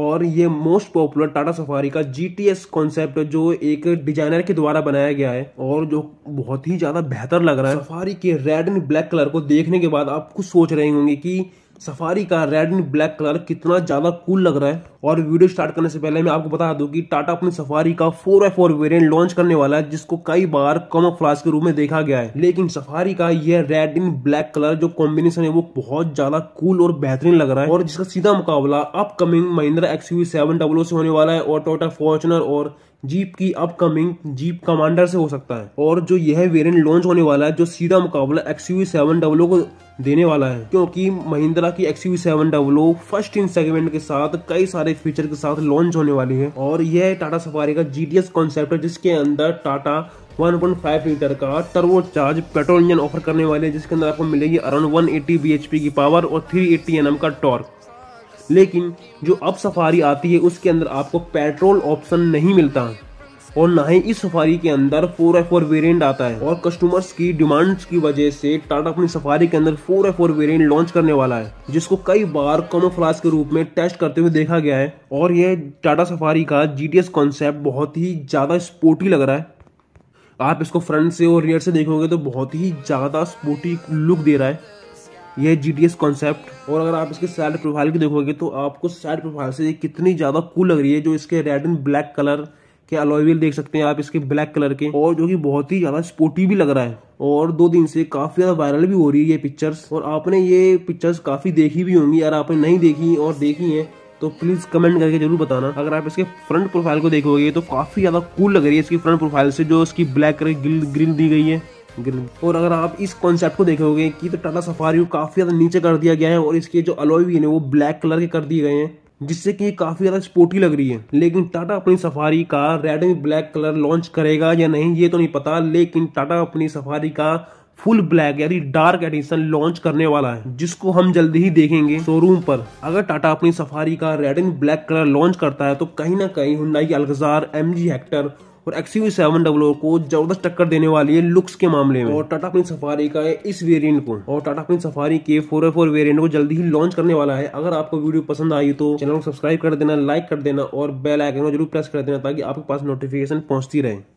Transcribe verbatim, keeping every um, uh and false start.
और ये most popular Tata Safari का जीटीएस कॉन्सेप्ट जो एक डिजाइनर के द्वारा बनाया गया है और जो बहुत ही ज्यादा बेहतर लग रहा है। सफारी के रेड एंड ब्लैक कलर को देखने के बाद आप कुछ सोच रहे होंगे कि सफारी का रेड एंड ब्लैक कलर कितना ज्यादा कूल लग रहा है। और वीडियो स्टार्ट करने से पहले मैं आपको बता दूं कि टाटा अपनी सफारी का four by four variant launch करने वाला है, जिसको कई बार कैमोफ्लेज के रूप में देखा गया है। लेकिन सफारी का यह रेड एंड ब्लैक कलर जो कॉम्बिनेशन है वो बहुत ज्यादा कूल और बेहतरीन लग रहा है और जिसका सीधा मुकाबला upcoming Mahindra XUV seven double O से होने वाला है और टोयोटा फॉर्च्यूनर और जीप की अपकमिंग जीप कमांडर से हो सकता है। और जो यह वेरिएंट लॉन्च होने वाला है जो सीधा मुकाबला एक्सयूवी सेवन डबल ओ को देने वाला है, क्योंकि महिंद्रा की XUV seven double O first in segment के साथ कई सारे फीचर के साथ लॉन्च होने वाली है। और यह टाटा सफारी का जीटीएस कॉन्सेप्ट है जिसके अंदर Tata one point five litre का turbo charge petrol engine offer करने वाले हैं, जिसके अंदर आपको मिलेगी अराउंड वन एटी बीएचपी की पावर और थ्री एटी एनएम का टॉर्क। लेकिन जो अब सफारी आती है उसके अंदर आपको पेट्रोल ऑप्शन नहीं मिलता और ना ही इस सफारी के अंदर फोर बाई फोर वेरिएंट आता है। और कस्टमर्स की डिमांड्स की वजह से टाटा अपनी सफारी के अंदर four by four variant launch करने वाला है, जिसको कई बार कैमोफ्लेज के रूप में टेस्ट करते हुए देखा गया है। और यह टाटा सफारी का जीटीएस कॉन्सेप्ट बहुत ही ज्यादा स्पोर्टी लग रहा है। आप इसको फ्रंट से और रियर से देखोगे तो बहुत ही ज्यादा स्पोर्टी लुक दे रहा है यह जीटीएस कॉन्सेप्ट। और अगर आप इसके साइड प्रोफाइल की देखोगे तो आपको साइड प्रोफाइल से कितनी ज्यादा कूल लग रही है। जो इसके रेड एंड ब्लैक कलर के अलॉय व्हील देख सकते हैं आप इसके ब्लैक कलर के, और जो कि बहुत ही ज्यादा स्पोर्टी भी लग रहा है और दो दिन से काफी ज्यादा वायरल भी हो रही है ये पिक्चर्स। और आपने ये पिक्चर्स काफी देखी भी होंगी, अगर आपने नहीं देखी और देखी है तो प्लीज कमेंट करके जरूर बताना। अगर आप इसके फ्रंट प्रोफाइल को देखोगे तो काफी ज्यादा कूल लग रही है इसकी फ्रंट प्रोफाइल से, जो इसकी ब्लैक कलर की ग्रिल दी गई है ग्रिल। और अगर आप इस कॉन्सेप्ट को देखोगे कि तो टाटा सफारी को काफी ज्यादा नीचे कर दिया गया है और इसके जो अलॉय व्हील है वो ब्लैक कलर के कर दिए गए हैं, जिससे कि काफी ज्यादा स्पोर्टी लग रही है। लेकिन टाटा अपनी सफारी का red and black colour launch करेगा या नहीं ये तो नहीं पता, लेकिन टाटा अपनी सफारी का फुल ब्लैक यानी डार्क एडिशन लॉन्च करने वाला है, जिसको हम जल्दी ही देखेंगे शोरूम पर। अगर टाटा अपनी सफारी का red and black colour launch करता है तो कहीं ना कहीं हुंडई अल्कज़ार, एमजी हेक्टर और एक्सयूवी सेवन डबल ओ को जबरदस्त टक्कर देने वाली है लुक्स के मामले में। और टाटा अपनी सफारी का इस वेरिएंट को और टाटा अपनी सफारी के फोर बाई फोर वेरिएंट को जल्दी ही लॉन्च करने वाला है। अगर आपको वीडियो पसंद आई तो चैनल को सब्सक्राइब कर देना, लाइक कर देना और बेल आइकन को जरूर प्रेस कर देना ताकि आपके पास नोटिफिकेशन पहुंचती रहे।